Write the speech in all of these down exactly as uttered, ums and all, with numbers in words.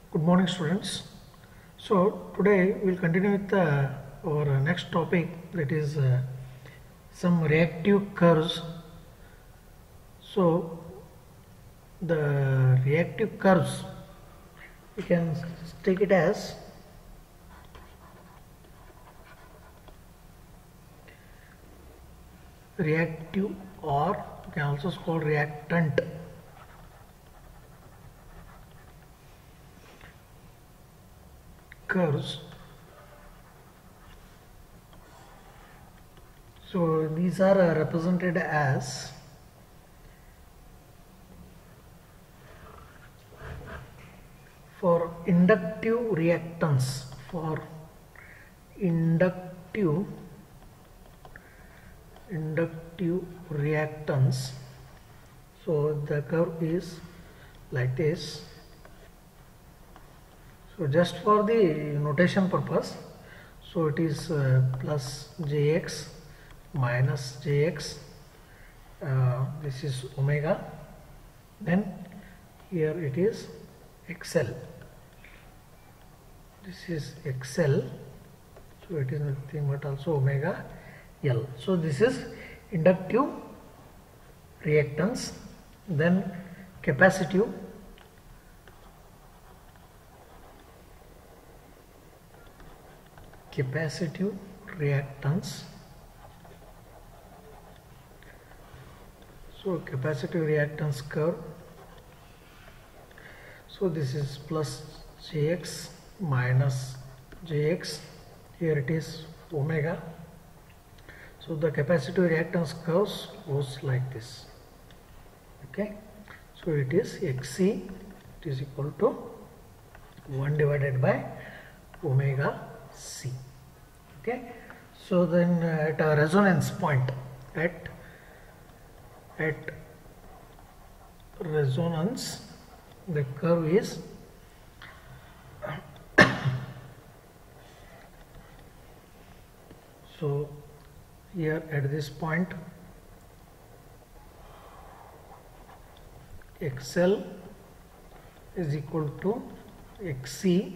Good morning, students. So today we will continue with uh, our next topic, that is uh, some reactive curves. So the reactive curves, we can take it as reactive, or you can also call reactant. Curves. So these are uh, represented as for inductive reactance, for inductive inductive reactance. So the curve is like this. So just for the notation purpose, so it is uh, plus jx minus jx, uh, this is omega, then here it is xl, this is xl, so it is nothing but also omega l. So this is inductive reactance. Then capacitive, capacitive reactance. So capacitive reactance curve, so this is plus jx minus jx, here it is omega. So the capacitive reactance curves goes like this. Okay, so it is xc, it is equal to one divided by omega c. Okay, so then uh, at a resonance point, at at resonance, the curve is so here at this point xl is equal to xc,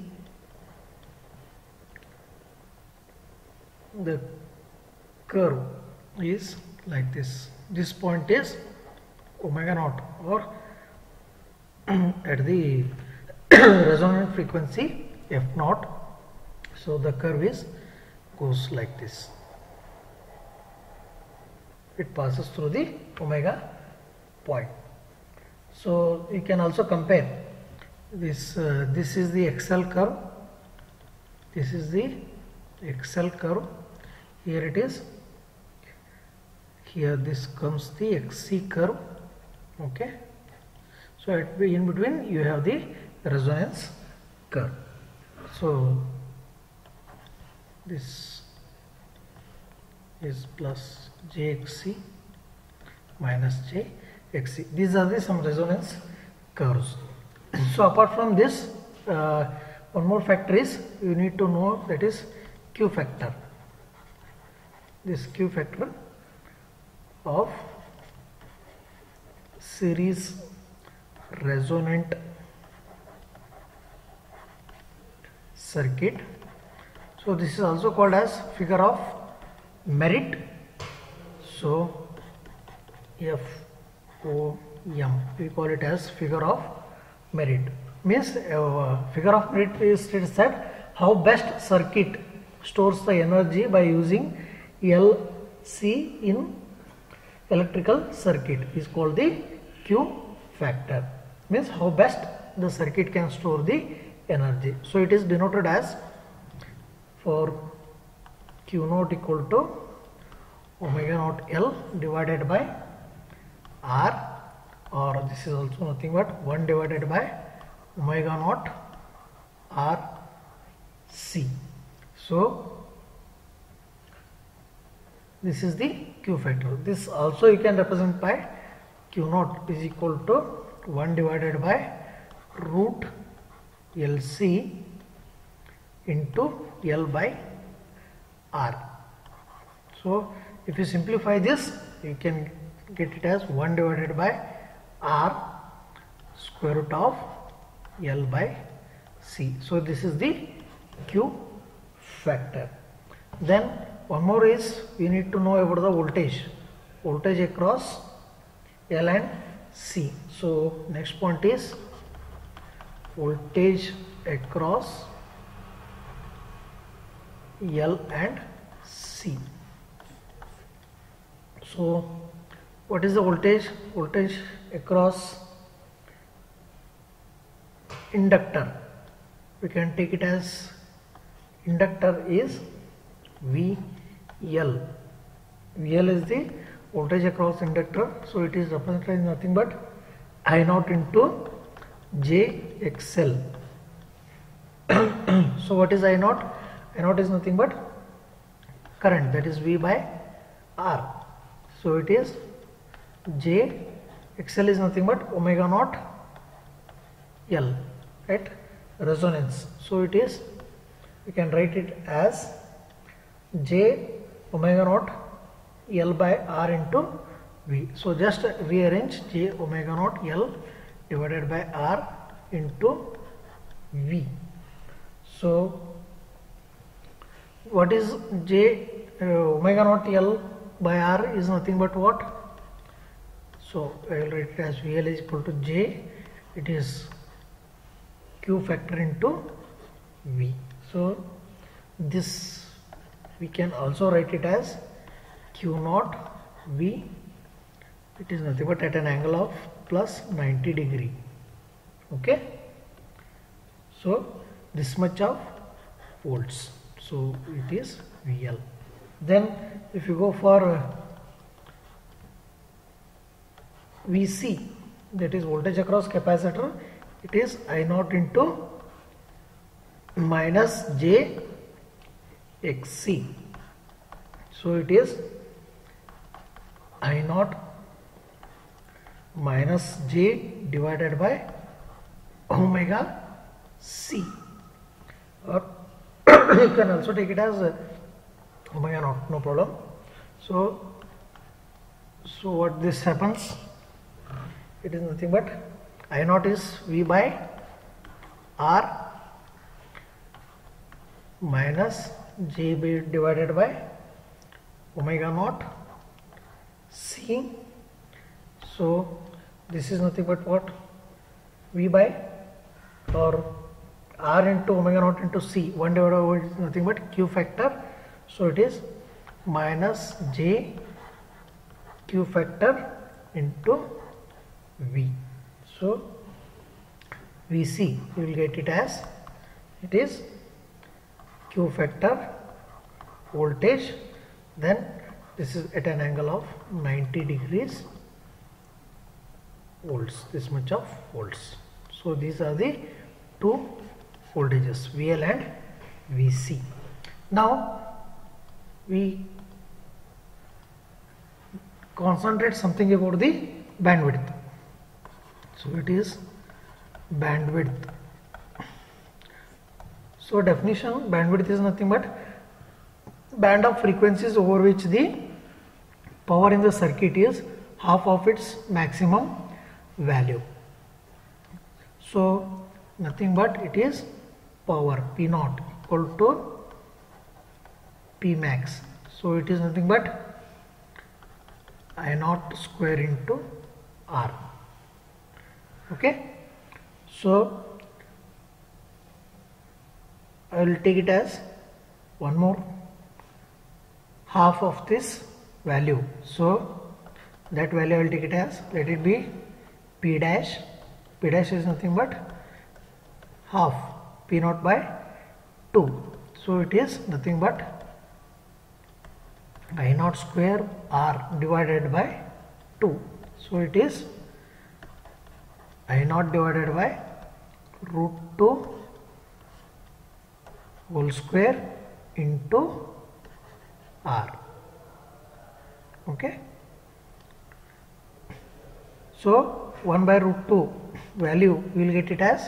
the curve is like this. This point is omega naught, or at the resonant frequency f naught. So the curve is goes like this. It passes through the omega point. So you can also compare this. Uh, this is the xl curve. This is the xl curve. Here it is. Here this comes the xc curve. Okay. So at in between you have the resonance curve. So this is plus jxc minus jxc. These are the some resonance curves. So apart from this, uh, one more factor is you need to know, that is Q factor. This Q factor of series resonant circuit. So this is also called as figure of merit. So F O M, we call it as figure of merit. Means uh, figure of merit is states that how best circuit stores the energy by using L C in electrical circuit is called the Q factor. Means how best the circuit can store the energy. So it is denoted as, for Q naught equal to omega naught L divided by R, or this is also nothing but one divided by omega naught R C. So this is the Q factor. This also you can represent by Q naught is equal to one divided by root L C into L by R. So if you simplify this, you can get it as one divided by R square root of L by C. So this is the Q factor. Then one more is we need to know about the voltage. Voltage across L and C. So next point is voltage across L and C. So what is the voltage? Voltage across inductor. We can take it as inductor is V L. V L is the voltage across inductor. So it is represented as nothing but I naught into J X L. So what is I naught? I naught is nothing but current, that is V by R. So it is J X L is nothing but omega naught L at resonance. So it is, we can write it as J omega naught L by R into V. So just rearrange J omega naught L divided by R into V. So what is J uh, omega naught L by R is nothing but what? So I will write it as V L is equal to J, it is Q factor into V. So this we can also write it as Q naught V, it is nothing but at an angle of plus ninety degree. Okay, so this much of volts, so it is V L. Then if you go for uh, V C, that is voltage across capacitor, it is I naught into minus J X C. So it is I naught minus J divided by omega C, or you can also take it as uh, omega naught, no problem. So so what this happens, it is nothing but I naught is V by R minus J divided by omega naught C. So this is nothing but what? V by or R into omega naught into C, one divided by is nothing but Q factor. So it is minus J Q factor into V. So V C, you will get it as, it is Q factor voltage, then this is at an angle of ninety degrees volts, this much of volts. So these are the two voltages, V L and V C. Now we concentrate something about the bandwidth. So it is bandwidth. So definition, bandwidth is nothing but band of frequencies over which the power in the circuit is half of its maximum value. So nothing but it is power P naught equal to P max. So it is nothing but I naught square into R. Okay, so I will take it as one more half of this value. So that value I will take it as, let it be P dash. P dash is nothing but half P naught by two. So it is nothing but I naught square R divided by two. So it is I naught divided by root two whole square into R. Okay. So one by root two value we will get it as,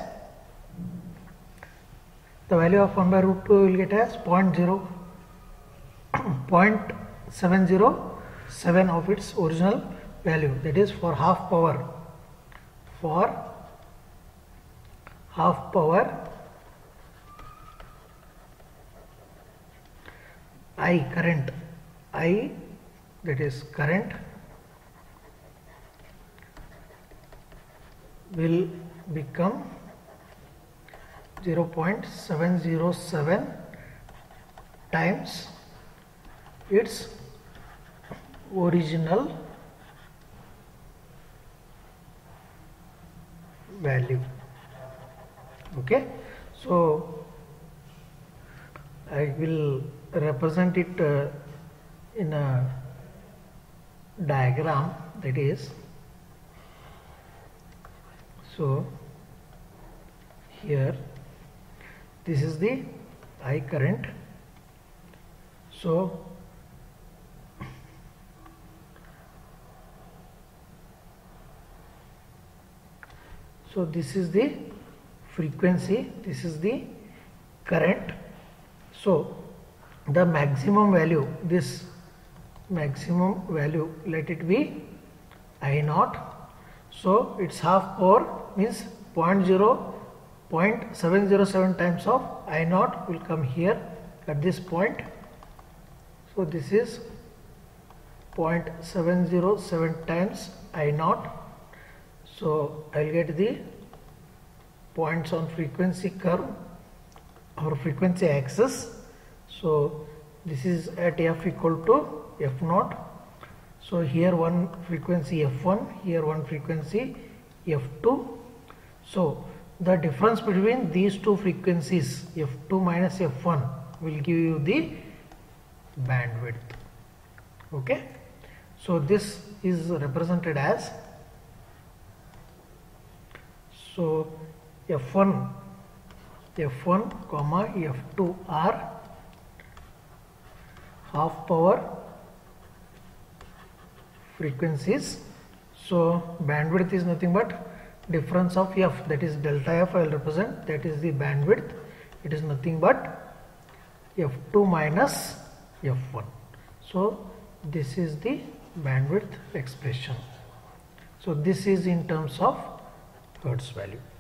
the value of one by root two we will get as zero point zero point seven zero seven of its original value, that is for half power. For half power I current, I that is current will become zero point seven zero seven times its original value. Okay, so I will represent it uh, in a diagram, that is, so here this is the I current. So so this is the frequency, this is the current. So the maximum value, this maximum value, let it be I naught. So its half power means zero point zero point seven zero seven times of I naught will come here at this point. So this is zero point seven zero seven times I naught. So I will get the points on frequency curve or frequency axis. So this is at f equal to f naught. So here one frequency f one, here one frequency f two. So the difference between these two frequencies f two minus f one will give you the bandwidth. Okay, so this is represented as, so f one f one comma f two are half power frequencies. So bandwidth is nothing but difference of f, that is delta f I will represent, that is the bandwidth. It is nothing but f two minus f one. So this is the bandwidth expression. So this is in terms of Hertz value.